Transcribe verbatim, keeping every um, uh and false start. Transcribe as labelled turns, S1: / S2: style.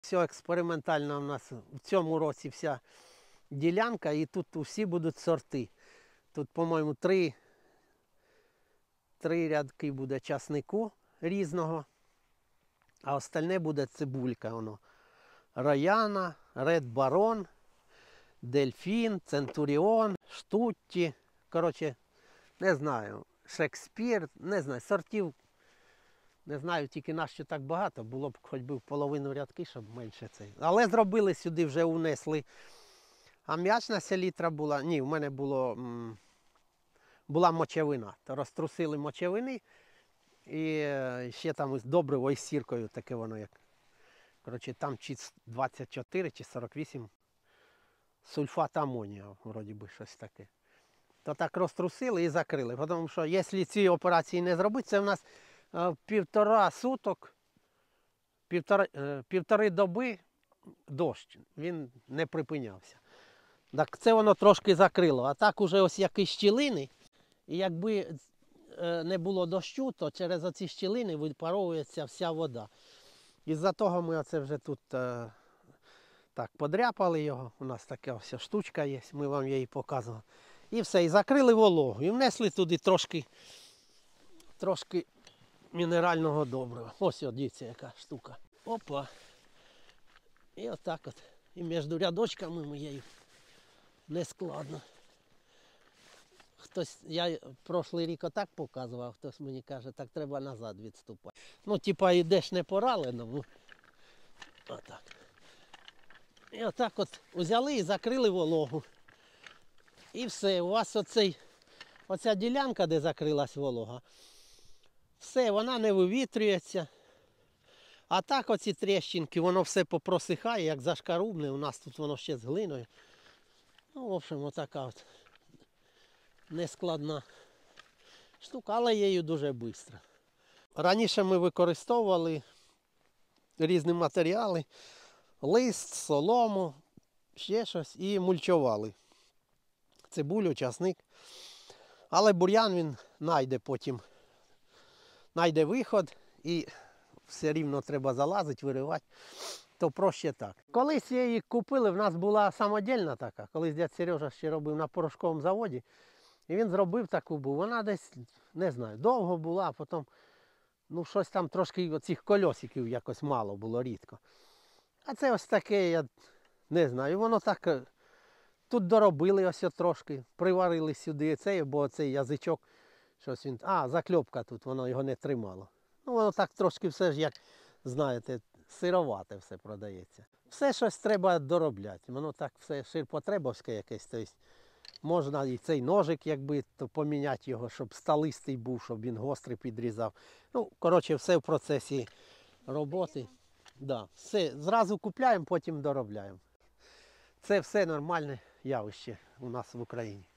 S1: Все експериментально у нас в цьому році вся ділянка, і тут усі будуть сорти. Тут, по-моєму, три, три рядки буде часнику різного, а остальне буде цибулька. Воно. Рояна, Ред Барон, Дельфін, Центуріон, Штутті. Коротше, не знаю, Шекспір, не знаю, сортів. Не знаю, тільки нащо так багато, було б хоч би в половину рядки, щоб менше цей. Але зробили сюди, вже унесли. А м'ячна селітра була, ні, в мене було, м, була мочевина. То розтрусили мочевини і ще там добриво із сіркою, таке воно як. Коротше, там чи двадцять чотири, чи сорок вісім сульфат амонію, вроді би, щось таке. То так розтрусили і закрили. Тому що, якщо ці операції не зробити, це в нас півтора суток, півтори, півтори доби дощ, він не припинявся. Так це воно трошки закрило, а так уже ось якісь щілини, і якби не було дощу, то через оці щілини випаровується вся вода. Із-за того ми оце вже тут е, так подряпали його, у нас така ось штучка є, ми вам її показували. І все, і закрили вологу, і внесли туди трошки, трошки мінерального добрива. Ось, от, дивіться, яка штука. Опа. І отак от. І між рядочками моєю не складно. Хтось, я прошлий рік отак показував, хтось мені каже, так треба назад відступати. Ну, типа, йдеш не пораненому. Отак. І отак от взяли і закрили вологу. І все, у вас оцей, оця ділянка, де закрилась волога, все, вона не вивітрюється. А так оці тріщинки, воно все попросихає, як зашкарубне. У нас тут воно ще з глиною. Ну, в общем, отака от нескладна штука, але її дуже швидко. Раніше ми використовували різні матеріали, лист, солому, ще щось і мульчували. Цибулю, часник. Але бур'ян він знайде потім, знайде виход і все рівно треба залазити, виривати, то проще так. Колись її купили, в нас була самодільна така, колись дядь Сережа ще робив на порошковому заводі, і він зробив таку, бо вона десь, не знаю, довго була, а потім, ну, щось там трошки оцих кольосиків якось мало було, рідко. А це ось таке, я не знаю, воно так, тут доробили ось трошки, приварили сюди цей, бо цей язичок, щось він, а, закльопка тут, воно його не тримало. Ну, воно так трошки все ж, як, знаєте, сировате все продається. Все щось треба доробляти. Воно так все ширпотребовське якесь. Тобто можна і цей ножик, якби, то поміняти його, щоб сталистий був, щоб він гострий підрізав. Ну, коротше, все в процесі роботи. Да, все, зразу купляємо, потім доробляємо. Це все нормальне явище у нас в Україні.